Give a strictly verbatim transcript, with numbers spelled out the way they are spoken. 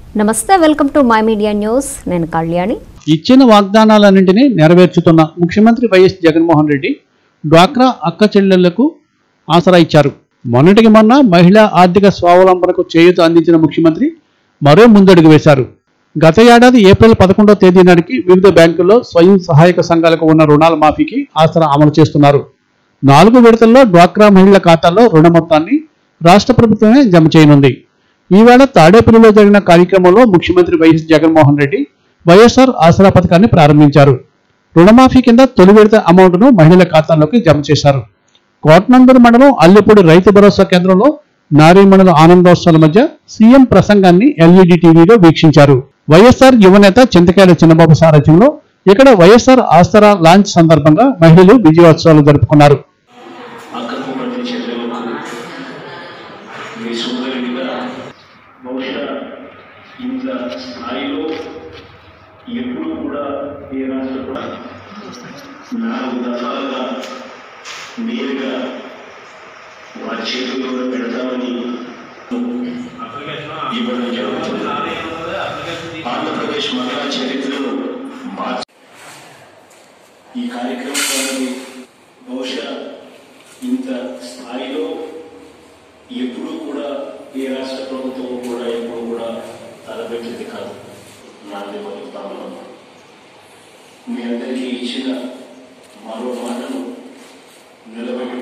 నమస్తే, welcome to my media news. నేను కళ్యాణి. ఇచ్చిన వాగ్దానాలన్నింటినీ నెరవేర్చుతున్న ముఖ్యమంత్రి వైఎస్ జగన్మోహన్ రెడ్డి డ్వాక్రా అక్క చెల్లెళ్లకు ఆసరా ఇచ్చారు. మొన్నటికి మొన్న మహిళా ఆర్థిక స్వావలంబనకు చేయూత అందించిన ముఖ్యమంత్రి మరో ముందడుగు వేశారు. గత ఏడాది ఏప్రిల్ పదకొండవ తేదీ నాటికి వివిధ బ్యాంకుల్లో స్వయం సహాయక సంఘాలకు ఉన్న రుణాల మాఫీకి ఆసరా అమలు చేస్తున్నారు. నాలుగు విడతల్లో డ్వాక్రా మహిళల ఖాతాల్లో రుణ మొత్తాన్ని రాష్ట్ర ప్రభుత్వమే జమ చేయనుంది. ఈవేళ తాడేపల్లిలో జరిగిన కార్యక్రమంలో ముఖ్యమంత్రి వైఎస్ జగన్మోహన్ రెడ్డి వైఎస్ఆర్ ఆసరా పథకాన్ని ప్రారంభించారు. రుణమాఫీ కింద తొలి విడత అమౌంట్ను మహిళల ఖాతాల్లోకి జమ చేశారు. కోటనందూరు మండలం అల్లెపూడి రైతు భరోసా కేంద్రంలో నారీమణుల ఆనందోత్సవాల మధ్య సీఎం ప్రసంగాన్ని ఎల్ఈడి టీవీలో వీక్షించారు. వైఎస్ఆర్ యువనేత చింతకాయల చిన్నబాబు సారథ్యంలో ఇక్కడ వైఎస్ఆర్ ఆసరా లాంచ్ సందర్భంగా మహిళలు విజయోత్సవాలు జరుపుకున్నారు. బహుశా ఇంత స్థాయిలో ఎప్పుడు కూడా ఏ రాష్ట్రం కూడా నాలుగు దఫాలుగా నేరుగా వారి చేతుల్లో పెడతామని ఇవ్వడం జరుగుతుంది. ఆంధ్రప్రదేశ్ మహిళా చరిత్రను మార్చి ఈ కార్యక్రమాన్ని బహుశా ఇంత స్థాయిలో ఎప్పుడు కూడా ఏ రాష్ట్ర ప్రభుత్వం కూడా ఎప్పుడు కూడా తలపెట్టింది కాదు. నాదే బతుకుతామలో మీ అందరికీ ఇచ్చిన మరో మాటను నిలబెట్టి